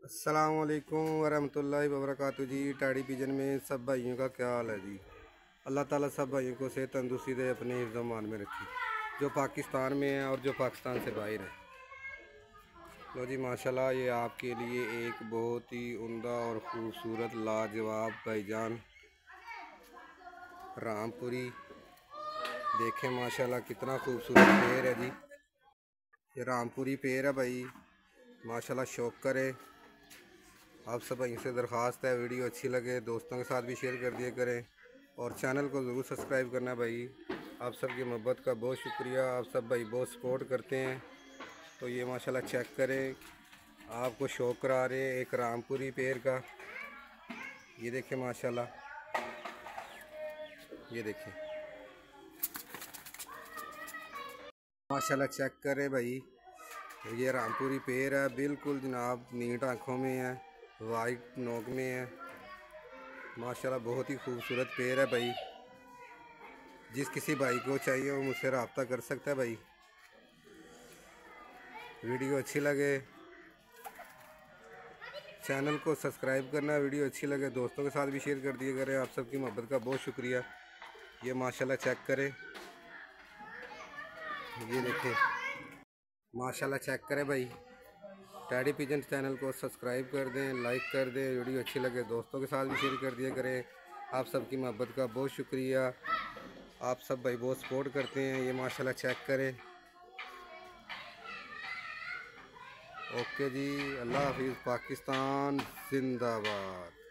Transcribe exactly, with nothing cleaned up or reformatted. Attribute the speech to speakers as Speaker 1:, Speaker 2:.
Speaker 1: अस्सलामुअलैकुम वरहमतुल्लाहि वबरकातुहू जी। टाड़ी पिजन में सब भाइयों का क्या हाल है जी। अल्लाह ताला सब भाइयों को सेहत तंदुरुस्ती दे, अपने हिफ्ज़ मान में रखी, जो पाकिस्तान में है और जो पाकिस्तान से बाहर है। लो जी माशाल्लाह, ये आपके लिए एक बहुत ही उम्दा और ख़ूबसूरत लाजवाब भाईजान रामपुरी। देखें माशाल्लाह कितना खूबसूरत पेड़ है जी। ये रामपुरी पेड़ है भाई, माशाल्लाह शौक करे। आप सब भाई से दरख्वास्त है, वीडियो अच्छी लगे दोस्तों के साथ भी शेयर कर दिया करें और चैनल को ज़रूर सब्सक्राइब करना भाई। आप सब की मोहब्बत का बहुत शुक्रिया, आप सब भाई बहुत सपोर्ट करते हैं। तो ये माशाल्लाह चेक करें, आपको शौक करा रहे हैं एक रामपुरी पेड़ का। ये देखें माशाल्लाह, ये देखें माशाल्लाह चेक करें भाई। ये रामपुरी पेड़ है, बिल्कुल जनाब नीट आँखों में है, वाइट नोक में है। माशाल्लाह बहुत ही खूबसूरत पेड़ है भाई। जिस किसी भाई को चाहिए वो मुझसे रब्ता कर सकता है भाई। वीडियो अच्छी लगे चैनल को सब्सक्राइब करना, वीडियो अच्छी लगे दोस्तों के साथ भी शेयर कर दिया करें। आप सबकी मोहब्बत का बहुत शुक्रिया। ये माशाल्लाह चेक करें, ये देखें माशाल्लाह चेक करें भाई। टैडी पिजन चैनल को सब्सक्राइब कर दें, लाइक कर दें, वीडियो अच्छी लगे दोस्तों के साथ भी शेयर कर दिया करें। आप सबकी मोहब्बत का बहुत शुक्रिया, आप सब भाई बहुत सपोर्ट करते हैं। ये माशाल्लाह चेक करें। ओके जी, अल्लाह हाफिज़। पाकिस्तान जिंदाबाद।